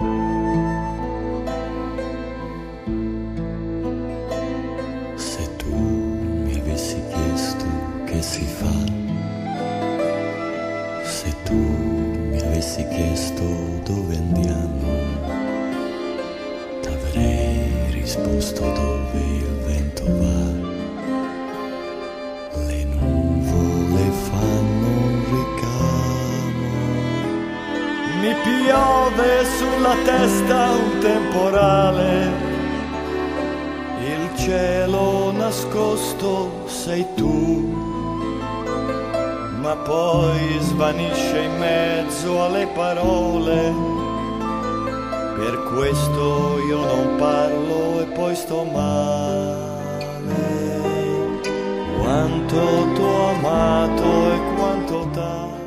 Se tu mi avessi chiesto che si fa, se tu mi avessi chiesto dove andiamo, t'avrei risposto dove il vento va. Le nuvole fanno un ricamo, Mi piove sulla testa un temporale, il cielo nascosto sei tu, ma poi svanisce in mezzo alle parole. Per questo io non parlo e poi sto male. Quanto t'ho amato e quanto t'ho